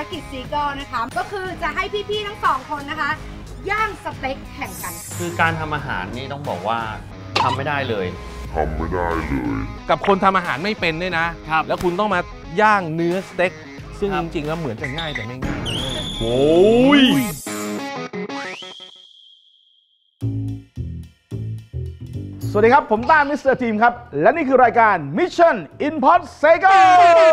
กิจซีเกิลนะคะก็คือจะให้พี่ๆทั้ง2 คนนะคะย่างสเต็กแข่งกันคือการทำอาหารนี่ต้องบอกว่าทำไม่ได้เลยกับคนทำอาหารไม่เป็นด้วยนะครับแล้วคุณต้องมาย่างเนื้อสเต็กซึ่งจริงๆแล้วเหมือนจะง่ายแต่ไม่ง่ายโอ้ยสวัสดีครับผมต้ามิสเตอร์ทีมครับและนี่คือรายการ Mission Impossible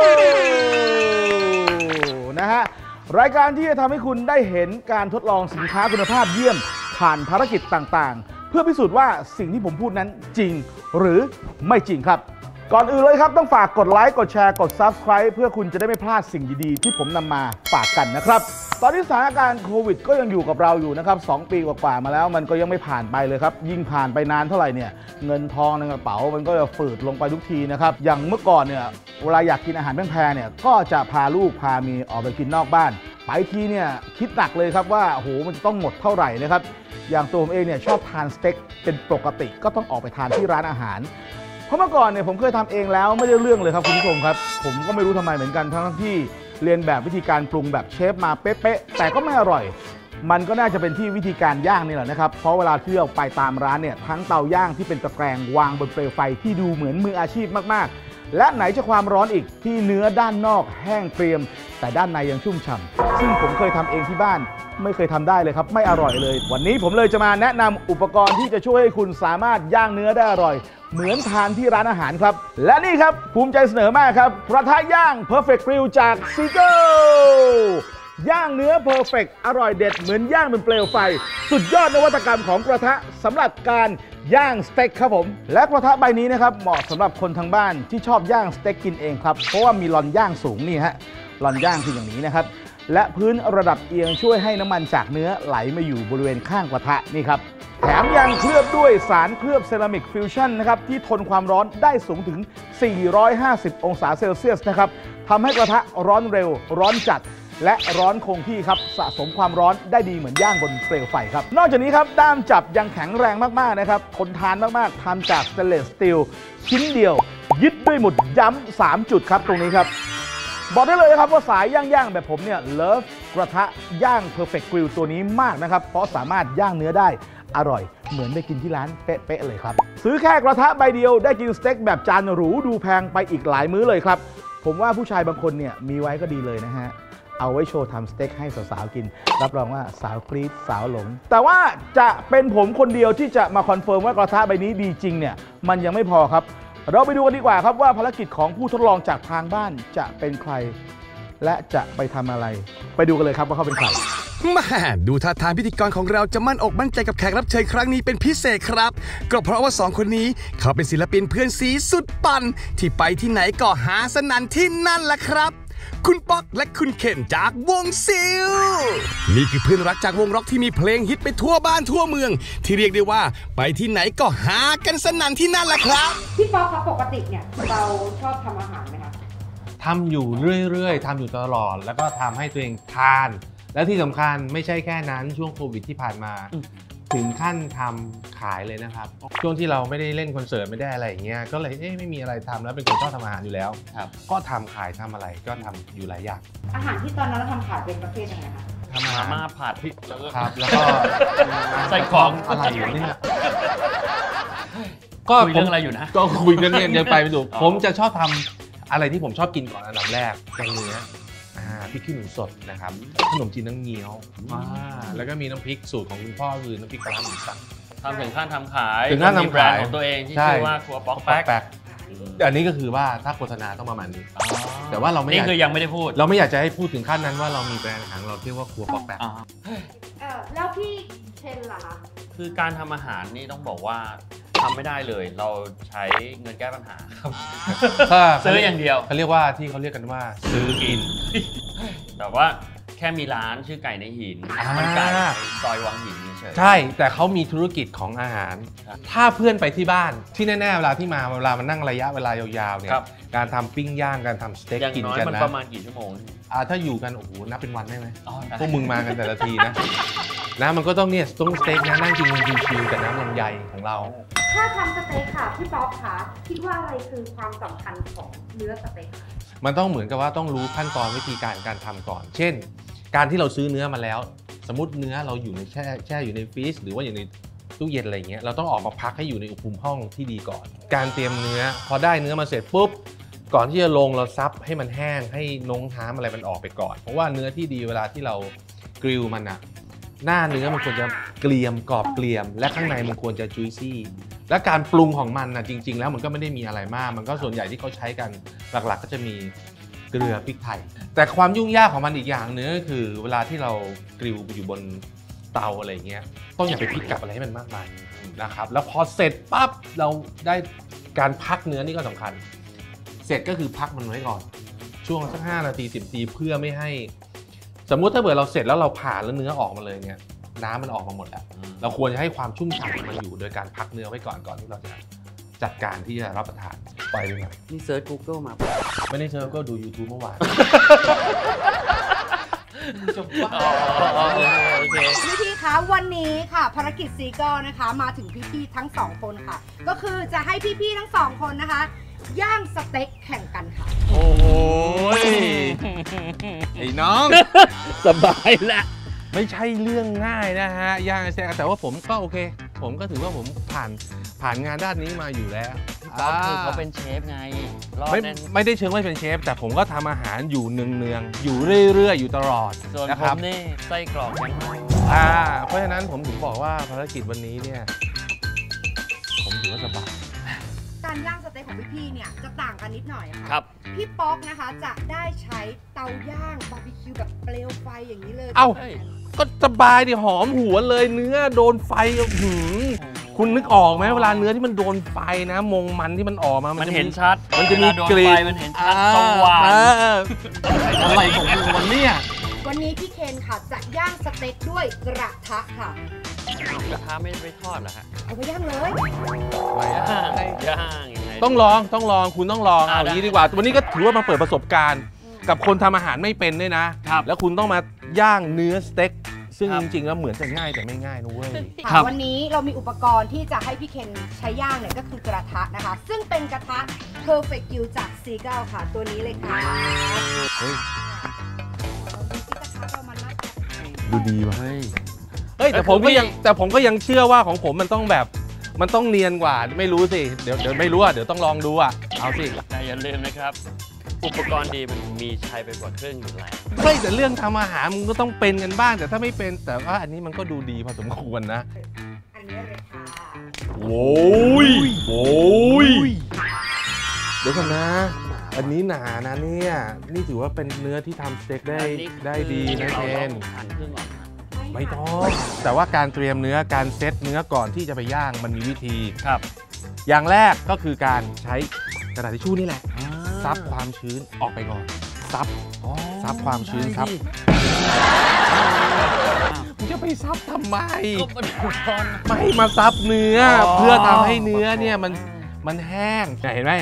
นะฮะรายการที่จะทำให้คุณได้เห็นการทดลองสินค้าคุณภาพเยี่ยมผ่านภารกิจต่างๆเพื่อพิสูจน์ว่าสิ่งที่ผมพูดนั้นจริงหรือไม่จริงครับก่อนอื่นเลยครับต้องฝากกดไลค์กดแชร์กด Subscribe เพื่อคุณจะได้ไม่พลาดสิ่งดีๆที่ผมนำมาฝากกันนะครับตอนนี้สถานการณ์โควิดก็ยังอยู่กับเราอยู่นะครับ2 ปีกว่าๆมาแล้วมันก็ยังไม่ผ่านไปเลยครับยิ่งผ่านไปนานเท่าไหร่เนี่ยเงินทองในกระเป๋ามันก็จะฝืดลงไปทุกทีนะครับอย่างเมื่อก่อนเนี่ยเวลาอยากกินอาหารแพงๆเนี่ยก็จะพาลูกพาเมียออกไปกินนอกบ้านไปทีเนี่ยคิดหนักเลยครับว่าโอ้โหมันจะต้องหมดเท่าไหร่นะครับอย่างตัวผมเองเนี่ยชอบทานสเต็กเป็นปกติก็ต้องออกไปทานที่ร้านอาหารเพราะเมื่อก่อนเนี่ยผมเคยทำเองแล้วไม่ได้เรื่องเลยครับคุณผู้ชมครับผมก็ไม่รู้ทำไมเหมือนกันทั้งที่เรียนแบบวิธีการปรุงแบบเชฟมาเป๊ะๆแต่ก็ไม่อร่อยมันก็น่าจะเป็นที่วิธีการย่างนี่แหละนะครับเพราะเวลาที่เราไปตามร้านเนี่ยทั้งเตาย่างที่เป็นตะแกรงวางบนเปลวไฟที่ดูเหมือนมืออาชีพมากๆและไหนจะความร้อนอีกที่เนื้อด้านนอกแห้งเกรียมแต่ด้านในยังชุ่มฉ่ำซึ่งผมเคยทำเองที่บ้านไม่เคยทำได้เลยครับไม่อร่อยเลยวันนี้ผมเลยจะมาแนะนำอุปกรณ์ที่จะช่วยให้คุณสามารถย่างเนื้อได้อร่อยเหมือนทานที่ร้านอาหารครับและนี่ครับภูมิใจเสนอมากครับกระทะย่าง Perfect Grill จาก Seagull ย่างเนื้อ Perfect อร่อยเด็ดเหมือนย่างบนเปลวไฟสุดยอดนวัตกรรมของกระทะสำหรับการย่างสเต็กครับผมและกระทะใบนี้นะครับเหมาะสำหรับคนทางบ้านที่ชอบย่างสเต็กกินเองครับเพราะว่ามีลอนย่างสูงนี่ฮะลอนย่างคืออย่างนี้นะครับและพื้นระดับเอียงช่วยให้น้ำมันจากเนื้อไหลมาอยู่บริเวณข้างกระทะนี่ครับแถมยังเคลือบด้วยสารเคลือบเซรามิกฟิวชั่นนะครับที่ทนความร้อนได้สูงถึง450องศาเซลเซียสนะครับทำให้กระทะร้อนเร็วร้อนจัดและร้อนคงที่ครับสะสมความร้อนได้ดีเหมือนย่างบนเปลวไฟครับนอกจากนี้ครับด้ามจับยังแข็งแรงมากๆนะครับทนทานมากๆทำจากสเตนเลสสตีลชิ้นเดียวยึดด้วยหมุดย้ำ3 จุดครับตรงนี้ครับบอกได้เลยครับว่าสายย่างแบบผมเนี่ยเลิฟกระทะย่าง Perfect Grill ตัวนี้มากนะครับเพราะสามารถย่างเนื้อได้อร่อยเหมือนได้กินที่ร้านเป๊ะๆเลยครับซื้อแค่กระทะใบเดียวได้กินสเต็กแบบจานหรูดูแพงไปอีกหลายมื้อเลยครับผมว่าผู้ชายบางคนเนี่ยมีไว้ก็ดีเลยนะฮะเอาไว้โชว์ทำสเต็กให้สาวๆกินรับรองว่าสาวกรี๊ดสาวหลงแต่ว่าจะเป็นผมคนเดียวที่จะมาคอนเฟิร์มว่ากระทะใบนี้ดีจริงเนี่ยมันยังไม่พอครับเราไปดูกันดีกว่าครับว่าภารกิจของผู้ทดลองจากทางบ้านจะเป็นใครและจะไปทำอะไรไปดูกันเลยครับว่าเขาเป็นใครมาดูท่าทางพิธีกรของเราจะมั่นอกมั่นใจกับแขกรับเชิญครั้งนี้เป็นพิเศษครับก็เพราะว่า2 คนนี้เขาเป็นศิลปินเพื่อนซีสุดปั่นที่ไปที่ไหนก็หาสนั่นที่นั่นแหละครับคุณป๊อกและคุณเข็มจากวงซิลนี่คือเพื่อนรักจากวงร็อกที่มีเพลงฮิตไปทั่วบ้านทั่วเมืองที่เรียกได้ว่าไปที่ไหนก็หากันสนั่นที่นั่นแหละครับพี่ป๊อกครับปกติเนี่ยเราชอบทำอาหารไหมครับทำอยู่เรื่อยๆทำอยู่ตลอดแล้วก็ทำให้ตัวเองทานและที่สำคัญไม่ใช่แค่นั้นช่วงโควิดที่ผ่านมาถึงขั้นทำขายเลยนะครับช่วงที่เราไม่ได้เล่นคอนเสิร์ตไม่ได้อะไรอย่างเงี้ยก็เลยไม่มีอะไรทำแล้วเป็นคนชอบทำอาหารอยู่แล้วก็ทำขายทำอะไรก็ทำอยู่หลายอย่างอาหารที่ตอนนั้นเราทำขายเป็นประเภทยังไงคะทำมาม่าผัดพริกครับแล้วก็ใส่ของอะไรอยู่เนี่ยก็คุยเรื่องอะไรอยู่นะก็คุยกันเนี่ยยังไปไม่ถูกผมจะชอบทำอะไรที่ผมชอบกินก่อนอันดับแรกแกงเนื้อพริกขี้หนูสดนะครับขนมจีนน้ำเงี้ยวแล้วก็มีน้ำพริกสูตรของคุณพ่อคือน้ำพริกปลาหมูสับทำถึงขั้นทำขายถึงขั้นทำแบรนด์ของตัวเองที่ชื่อว่าครัวป๊อกแป๊กอันนี้ก็คือว่าถ้าโฆษณาต้องประมาณนี้แต่ว่าเราไม่นี่คือยังไม่ได้พูดเราไม่อยากจะให้พูดถึงขั้นนั้นว่าเรามีแบรนด์อาหารเราเรียกว่าครัวป๊อกแป๊กแล้วพี่เชนล่ะคะคือการทำอาหารนี่ต้องบอกว่าทำไม่ได้เลยเราใช้เงินแก้ปัญหาครับซื้ออย่างเดียวเขาเรียกว่าที่เขาเรียกกันว่าซื้อกินแต่ว่าแค่มีร้านชื่อไก่ในหินมันไก่ซอยวังหินเฉยใช่แต่เขามีธุรกิจของอาหารถ้าเพื่อนไปที่บ้านที่แน่ๆเวลาที่มาเวลามันนั่งระยะเวลายาวๆเนี่ยการทำปิ้งย่างการทำสเต็กกินกันนะประมาณกี่ชั่วโมงถ้าอยู่กันโอ้โหนับเป็นวันได้ไหมพวกมึงมากันแต่ละทีนะมันก็ต้องเนี่ยต้องสเต็กนะนั่งกินชิวๆกับน้ำลำไยของเราถถ้าทำสเต็กค่ะพี่ป๊อปคะคิดว่าอะไรคือความสำคัญของเนื้อสเต็กมันต้องเหมือนกับว่าต้องรู้ขั้นตอนวิธีการทำก่อนเช่นการที่เราซื้อเนื้อมาแล้วสมมติเนื้อเราอยู่ในแช่อยู่ในฟรีซหรือว่าอยู่ในตู้เย็นอะไรเงี้ยเราต้องออกมาพักให้อยู่ในอุณหภูมิห้องที่ดีก่อนการเตรียมเนื้อพอได้เนื้อมาเสร็จปุ๊บก่อนที่จะลงเราซับให้มันแห้งให้น้ำอะไรมันออกไปก่อนเพราะว่าเนื้อที่ดีเวลาที่เรากริลมันอะหน้าเนื้อมันควรจะเกรียมกรอบเกรียมและข้างในมันควรจะจุยซี่และการปรุงของมันนะจริงๆแล้วมันก็ไม่ได้มีอะไรมากมันก็ส่วนใหญ่ที่เขาใช้กันหลักๆก็จะมีเกลือพริกไทยแต่ความยุ่งยากของมันอีกอย่างนึงก็คือเวลาที่เรากริลอยู่บนเตาอะไรเงี้ยต้องอย่าไปพลิกกลับอะไรให้มันมากมายนะครับแล้วพอเสร็จปั๊บเราได้การพักเนื้อนี่ก็สำคัญเสร็จก็คือพักมันไว้ก่อนช่วงสัก5 นาที 10 นาทีเพื่อไม่ให้สมมุติถ้าเกิดเราเสร็จแล้วเราผ่าแล้วเนื้อออกมาเลยเนี่ยน้ำมันออกมาหมดแล้วเราควรจะให้ความชุ่มฉ่ำมันอยู่โดยการพักเนื้อไว้ก่อนที่เราจะจัดการที่จะรับประทานไปเลยครับนี่เซิร์ช Google มาไม่ได้เซิร์ชก็ดู YouTube เมื่อวานจบว่าโอเคพี่คะวันนี้ค่ะภารกิจซีเกิลนะคะมาถึงพี่ๆทั้ง2คนค่ะก็คือจะให้พี่ๆทั้ง2คนนะคะย่างสเต็กแข่งกันค่ะโอ้ยไอ้น้องสบายแล้วไม่ใช่เรื่องง่ายนะฮะย่างสเต็กแต่ว่าผมก็โอเคผมก็ถือว่าผมผ่านงานด้านนี้มาอยู่แล้วคือเขาเป็นเชฟไงไม่ได้เชิงว่าเป็นเชฟแต่ผมก็ทำอาหารอยู่เนืองๆอยู่เรื่อยๆอยู่ตลอดส่วนผมนี่ไส้กรอกยังเพราะฉะนั้นผมถึงบอกว่าภารกิจวันนี้เนี่ยผมถือว่าสบายการย่างสเต็กของพี่ๆเนี่ยจะต่างกันนิดหน่อยค่ะครับพี่ป๊อกนะคะจะได้ใช้เตาย่างบาร์บีคิวแบบเปลวไฟอย่างนี้เลยก็สบายดิหอมหัวเลยเนื้อโดนไฟคุณนึกออกไหมเวลาเนื้อที่มันโดนไฟนะมันที่มันออกมามันเห็นชัดมันจะมีกลิ่นมันเห็นชัดสว่างอะไรของมันเนี่ยวันนี้พี่เคนค่ะจะย่างสเต็กด้วยกระทะค่ะกระทะไม่ไปทอดเหรอฮะเอาไปย่างเลยย่างยังไงต้องลองคุณต้องลองเอาอย่างนี้ดีกว่าวันนี้ก็ถือว่ามาเปิดประสบการณ์กับคนทำอาหารไม่เป็นด้วยนะแล้วคุณต้องมาย่างเนื้อสเต็กซึ่งจริงๆแล้วเหมือนจะง่ายแต่ไม่ง่ายนะเว้ยวันนี้เรามีอุปกรณ์ที่จะให้พี่เคนใช้ย่างเนี่ยก็คือกระทะนะคะซึ่งเป็นกระทะ Perfect Grill จากซีเกิลค่ะตัวนี้เลยค่ะดูดีว่ะเฮ้ยแต่ผมก็ยังเชื่อว่าของผมมันต้องแบบมันต้องเนียนกว่าไม่รู้สิเดี๋ยวไม่รู้อ่ะเดี๋ยวต้องลองดูอ่ะเอาสิแต่อย่าลืมนะครับอุปกรณ์ดีมันมีใช้ไปกว่าครึ่งอยู่แล้วไม่แต่เรื่องทำอาหารมันก็ต้องเป็นกันบ้างแต่ถ้าไม่เป็นแต่ว่าอันนี้มันก็ดูดีพอสมควรนะอันนี้เลยค่ะโว้ยเดี๋ยวก่อนนะอันนี้หนานะเนี่ยนี่ถือว่าเป็นเนื้อที่ทำสเต็กได้ดีนะเคนไม่ต้องแต่ว่าการเตรียมเนื้อการเซตเนื้อก่อนที่จะไปย่างมันมีวิธีครับอย่างแรกก็คือการใช้กระดาษทิชชู่นี่แหละซับความชื้นออกไปก่อนซับความชื้นซับมึงจะไปซับทำไมไม่มาซับเนื้อเพื่อทำให้เนื้อเนี่ยมันแห้งเห็นไหม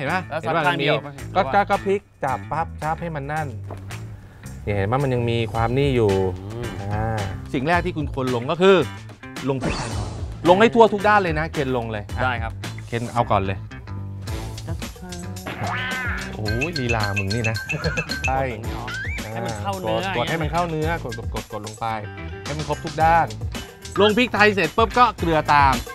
ก็พลิกจับปั๊บซับให้มันนั่นเห็นไหมมันยังมีความนี่อยู่สิ่งแรกที่คุณควรลงก็คือลงพริกไทยลงให้ทั่วทุกด้านเลยนะเคนลงเลยได้ครับเคนเอาก่อนเลยโอ้ยลีลามึงนี่นะใช่ให้มันเข้าเนื้อกดให้มันเข้าเนื้อกดลงไปให้มันครบทุกด้านลงพริกไทยเสร็จปุ๊บก็เกลือตาม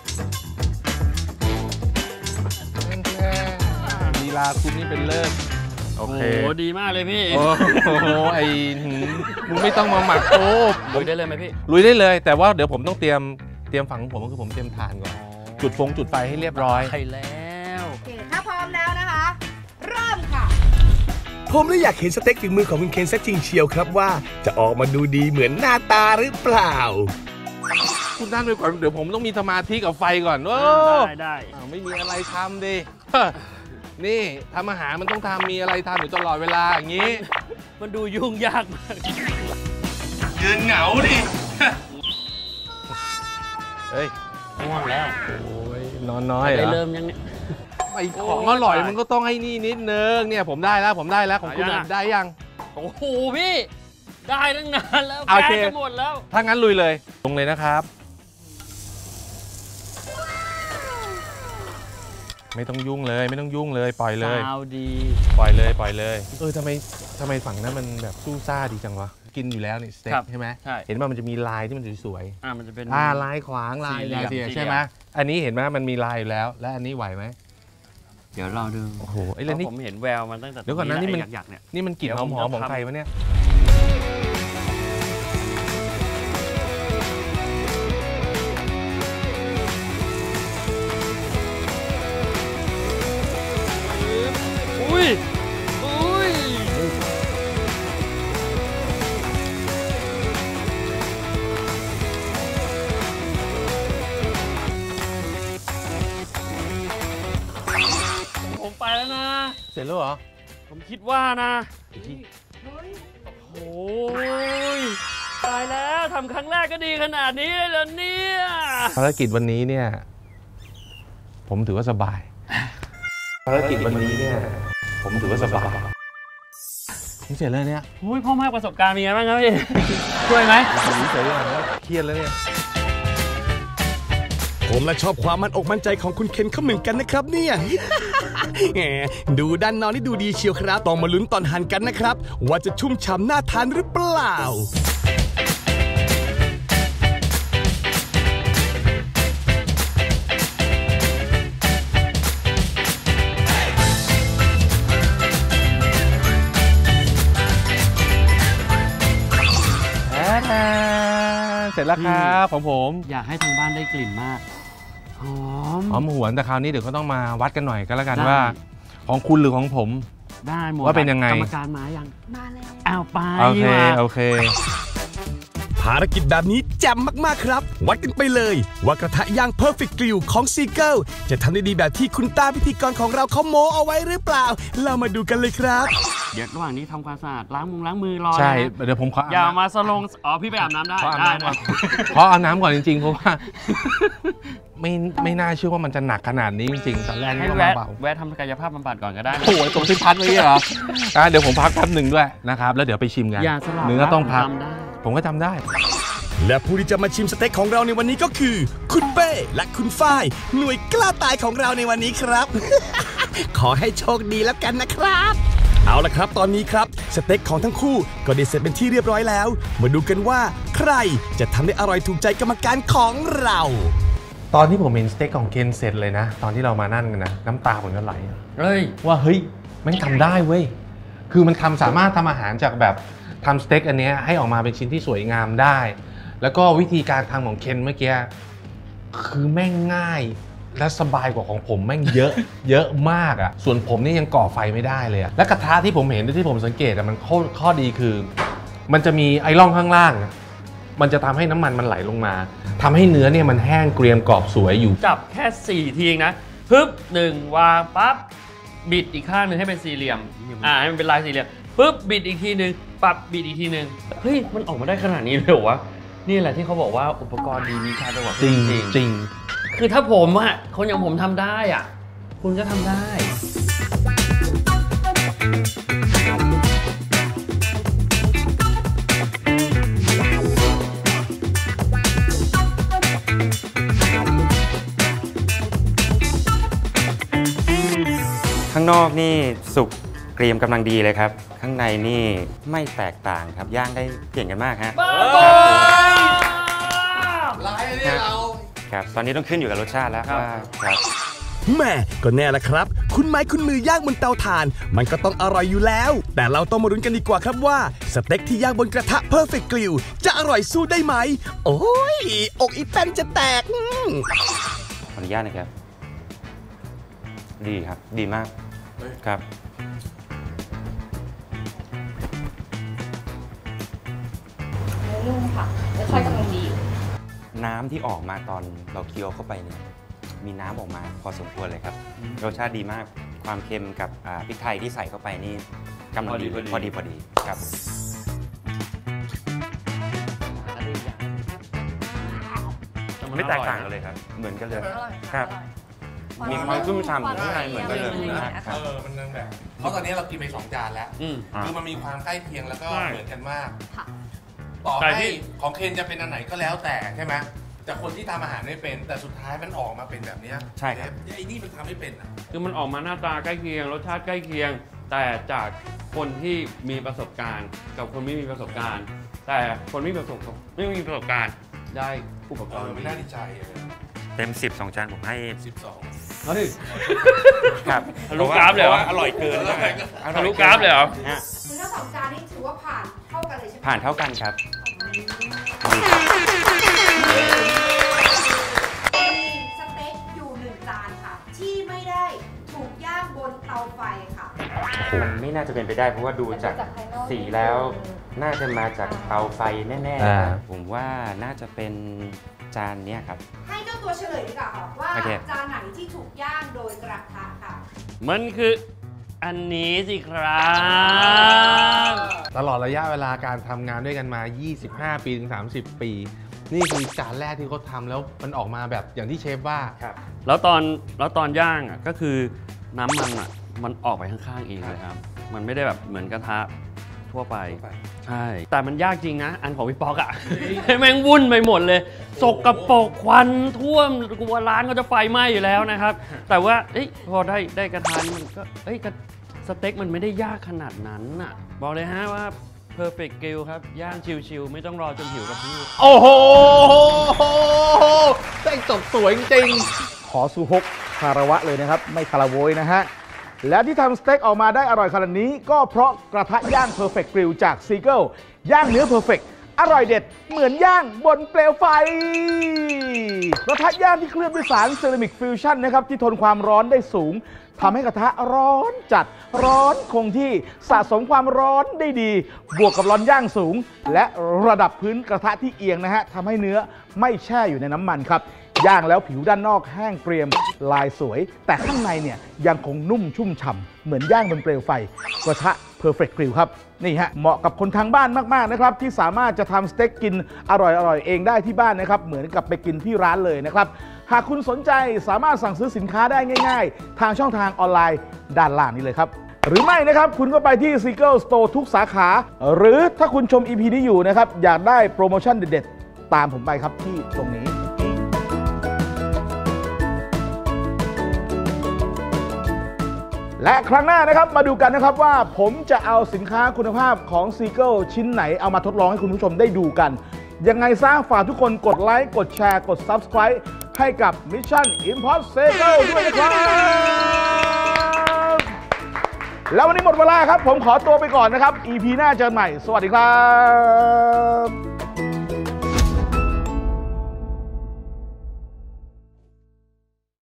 ลีลาคุณนี่เป็นเลิศโอเคดีมากเลยพี่โอ้โหไอ้มึงไม่ต้องมาหมักโอ้ลุยได้เลยไหมพี่ลุยได้เลยแต่ว่าเดี๋ยวผมต้องเตรียมฝั่งของผมก็คือผมเตรียมถ่านก่อนจุดไฟให้เรียบร้อยใช่แล้วโอเคถ้าพร้อมแล้วนะคะเริ่มค่ะผมเลยอยากเห็นสเต็กฝีมือของคุณเคนซะจริงเชียวครับว่าจะออกมาดูดีเหมือนหน้าตาหรือเปล่าคุณนั่งไปก่อนเดี๋ยวผมต้องมีสมาธิกับไฟก่อนได้ไม่มีอะไรทำดินี่ทำอาหารมันต้องมีอะไรทำอยู่ตลอดเวลาอย่างนี้มันดูยุ่งยากมากยืนเหงาดิเฮ้ยง่วงแล้วโอ้ยนอนน้อยเหรอเริ่มยังเนี่ยไอของอร่อยมันก็ต้องให้นี่นิดนึงเนี่ยผมได้แล้วของคุณได้ยังโอ้โหพี่ได้ตั้งนานแล้วแกจะหมดแล้วถ้างั้นลุยเลยลงเลยนะครับไม่ต้องยุ่งเลยไม่ต้องยุ่งเลยปล่อยเลยซาวดีปล่อยเลยทำไมฝั่งนั้นมันแบบสู้ซ่าดีจังวะกินอยู่แล้วนี่สเต็กใช่ไหมใช่เห็นว่ามันจะมีลายที่มันสวยมันจะเป็นลายขวางลายสี่เหลี่ยมใช่ไหมอันนี้เห็นไหมมันมีลายอยู่แล้ว และอันนี้ไหวไหมเดี๋ยวเราดูโอ้โหไอ้เพเรื่องราะนี้ผมเห็นแววมันตั้งแต่เดี๋ยวก่อนนะนี่มันอยากๆเนี่ยนี่มันกลิ่นเดี๋ยวหผมอมๆจะของทำใครวะเนี่ยอุ้ยผมไปแล้วนะเสร็จแล้วเหรอผมคิดว่านะโอ้ยตายแล้วทำครั้งแรกก็ดีขนาดนี้เลยเหรอเนี่ยภารกิจวันนี้เนี่ยผมถือว่าสบายภารกิจวันนี้เนี่ยผมถือว่าสบายผมเสร็จแล้วเนี่ยอุ้ยพ่อมากประสบการณ์มีไงบ้างครับพี่ ช่วยไหมเสร็จแล้วเครียดแล้วเนี่ยผมและชอบความมั่นอกมั่นใจของคุณเคนเขาเหมือนกันนะครับเนี่ย แหมดูด้านนอกนี่ดูดีเชียวครับต้องมาลุ้นตอนหั่นกันนะครับว่าจะชุ่มฉ่ำน่าทานหรือเปล่าเสร็จแล้วครับของผมอยากให้ทางบ้านได้กลิ่นมากหอมหอมหวนแต่คราวนี้เดี๋ยวก็ต้องมาวัดกันหน่อยก็แล้วกันได้ว่าของคุณหรือของผมได้หมดว่าเป็นยังไงกรรมการมายังมาแล้วอ้าวไปโอเคว่ะโอเคภารกิจแบบนี้แจ่มมากๆครับ วัดกันไปเลย ว่ากระทะย่าง Perfect Grill ของ Seagull จะทำได้ดีแบบที่คุณตาพิธีกรของเราเขาโม้เอาไว้หรือเปล่า เรามาดูกันเลยครับเดี๋ยวระหว่างนี้ทำความสะอาดล้างมือรอใช่นะเดี๋ยวผมขออย่าอาบน้ำมาสลงอ๋อพี่ไปอาบน้ำได้ขออาบได้น้ำก่อนขออาบน้ำก่อนจริงๆเพราะว่าไม่น่าเชื่อว่ามันจะหนักขนาดนี้จริงๆตอนแรกให้นี่ก็แวะเบาแวะทำกายภาพบำบัดก่อนก็ได้นะโอ้ยตรงที่พักไว้เหรอเดี๋ยวผมพักแป๊บหนึ่งด้วยนะครับแล้วเดี๋ยวไปชิมกันอย่าสลับเนื้อต้องพักจำได้ผมก็จำได้และผู้ที่จะมาชิมสเต็กของเราในวันนี้ก็คือ คุณเป้และคุณฝ้ายหน่วยกล้าตายของเราในวันนี้ครับ ขอให้โชคดีแล้วกันนะครับ เอาละครับตอนนี้ครับสเต็กของทั้งคู่ก็ได้เสร็จเป็นที่เรียบร้อยแล้ว มาดูกันว่าใครจะทำได้อร่อยถูกใจกรรมการของเราตอนที่ผมเห็นสเต็กของเคนเสร็จเลยนะ ตอนที่เรามานั่นกันนะน้ำตาผมก็ไหลเฮ้ยว่าเฮ้ยมันทำได้เว้ยคือมันสามารถทำอาหารจากแบบทำสเต็กอันเนี้ยให้ออกมาเป็นชิ้นที่สวยงามได้ แล้วก็วิธีการทำของเคนเมื่อกี้คือแม่งง่ายและสบายกว่าของผมแม่งเยอะ เยอะมากอ่ะส่วนผมนี่ยังก่อไฟไม่ได้เลยอะและกระทะที่ผมเห็นที่ผมสังเกตอะมันข้อดีคือ มันจะมีไอ้ร่องข้างล่างอะมันจะทำให้น้ำมันไหลลงมาทำให้เนื้อเนี่ยมันแห้งเกรียมกรอบสวยอยู่จับแค่4ทีเองนะปึ๊บ1วางปั๊บบิดอีกข้างหนึ่งให้เป็นสี่เหลี่ยมให้มันเป็นลายสี่เหลี่ยมปึ๊บบิดอีกทีหนึ่งปั๊บบิดอีกทีหนึ่งเฮ้ยมันออกมาได้ขนาดนี้เลยเหรอวะนี่แหละที่เขาบอกว่าอุปกรณ์ดีมีค่าไปกว่าจริงจริงคือถ้าผมอะคนอย่างผมทำได้อะคุณก็ทำได้ข้างนอกนี่สุกเกรียมกำลังดีเลยครับ ข้างในนี่ไม่แตกต่างครับย่างได้เก่งกันมากฮะครับตอนนี้ต้องขึ้นอยู่กับรสชาติแล้วว่าครับแม่ก็แน่ละครับ คุณไม้คุณมือย่างบนเตาถ่าน มันก็ต้องอร่อยอยู่แล้ว แต่เราต้องมาลุ้นกันดีกว่าครับว่าสเต็กที่ย่างบนกระทะ Perfect Grill จะอร่อยสู้ได้ไหม โอ้ยอกอีแป้นจะแตกขออนุญาตนะครับ ดีครับ ดีมากครับนุ่มค่ะรสชาติกำลังดีอยู่น้ำที่ออกมาตอนเราเคี้ยวเข้าไปเนี่ยมีน้ำออกมาพอสมควรเลยครับรสชาติดีมากความเค็มกับพริกไทยที่ใส่เข้าไปนี่กำลังดีพอดีครับ ไม่แตกต่างกันเลยครับ เหมือนกันเลยครับ มีความชุ่มฉ่ำข้างในเหมือนกันเลยนะครับมันแบบเพราะตอนนี้เรากินไป2 จานแล้วคือมันมีความใกล้เคียงแล้วก็เหมือนกันมากต่อให้ของเคนจะเป็นอันไหนก็แล้วแต่ใช่ไหมจากคนที่ทำอาหารไม่เป็นแต่สุดท้ายมันออกมาเป็นแบบเนี้ยใช่ครับไอ้นี่มันทำไม่เป็นอ่ะคือมันออกมาหน้าตาใกล้เคียงรสชาติใกล้เคียง แต่จากคนที่มีประสบการณ์ กับคนไม่มีประสบการณ์ แต่คนไม่มีประสบการณ์ได้อุปกรณ์ไม่น่าดีใจเลยเต็ม 10 2 จานผมให้ 12 เฮ้ยครับทะลุกราฟเลยเหรอพะว่อร่อยเกินทะลุกราฟเลยเหรอฮะคือทั้ง2 จานนี่ถือว่าผ่านเท่ากันเลยใช่ไหมผ่านเท่ากันครับมีสเต็กอยู่1 จานค่ะ ที่ไม่ได้ถูกย่างบนเตาไฟค่ะผมไม่น่าจะเป็นไปได้เพราะว่าดูจากสีแล้ว น่าจะมาจากเตาไฟแน่ๆผมว่าน่าจะเป็นจานเนี้ยครับให้เจ้าตัวเฉลยดีกว่าค่ะว่าโอเคจานไหนที่ถูกย่างโดยกระทะค่ะมันคืออันนี้สิครับตลอดระยะเวลาการทำงานด้วยกันมา 25 ปีถึง 30 ปี นี่คือจานแรกที่เขาทำแล้วมันออกมาแบบอย่างที่เชฟว่าแล้วตอนย่างอ่ะก็คือน้ำมันอ่ะมันออกไปข้างๆเองเลยครับ มันไม่ได้แบบเหมือนกระทะทั่วไป ใช่ แต่มันยากจริงนะ อันของพี่ป๊อกอ่ะ แม่งวุ่นไปหมดเลยสกปรกควันท่วมกลัวร้านก็จะไฟไหม้อยู่แล้วนะครับ แต่ว่าพอได้กระทะนี่มันก็สเต็กมันไม่ได้ยากขนาดนั้นน่ะบอกเลยฮะว่า perfect grill ครับย่างชิวๆไม่ต้องรอจนหิวกับพี่โอ้โหได้จบสวยจริงขอสุฮกคารวะเลยนะครับ ไม่คารโวยนะฮะ และที่ทำสเต็กออกมาได้อร่อยขนาดนี้ก็เพราะกระทะย่าง Perfect Grill จาก Seagull ย่างเนื้อ Perfect อร่อยเด็ดเหมือนย่างบนเปลวไฟ กระทะย่างที่เคลือบด้วยสารเซรามิกฟิวชั่นนะครับที่ทนความร้อนได้สูงทำให้กระทะร้อนจัดร้อนคงที่สะสมความร้อนได้ดี บวกกับร้อนย่างสูง และระดับพื้นกระทะที่เอียงนะฮะทำให้เนื้อไม่แช่อยู่ในน้ำมันครับ ย่างแล้วผิวด้านนอกแห้งเกรียมลายสวย แต่ข้างในเนี่ยยังคงนุ่มชุ่มฉ่ำเหมือนย่างบนเปลวไฟกระทะ Perfect Grill ครับ นี่ฮะเหมาะกับคนทางบ้านมากๆนะครับที่สามารถจะทำสเต็กกินอร่อยๆเองได้ที่บ้านนะครับเหมือนกับไปกินที่ร้านเลยนะครับหากคุณสนใจสามารถสั่งซื้อสินค้าได้ง่ายๆ ทางช่องทางออนไลน์ด้านล่างนี้เลยครับหรือไม่นะครับคุณก็ไปที่ Seagull Store ทุกสาขา หรือถ้าคุณชม EP นี้อยู่นะครับอยากได้โปรโมชั่นเด็ดๆตามผมไปครับที่ตรงนี้และครั้งหน้านะครับมาดูกันนะครับว่าผมจะเอาสินค้าคุณภาพของ Seagull ชิ้นไหนเอามาทดลองให้คุณผู้ชมได้ดูกัน ยังไงซะฝากทุกคนกดไลค์กดแชร์กด Subscribe ให้กับ Mission Impossible ด้วยนะครับแล้ววันนี้หมดเวลาครับผมขอตัวไปก่อนนะครับ EP หน้าเจอกันใหม่สวัสดีครับ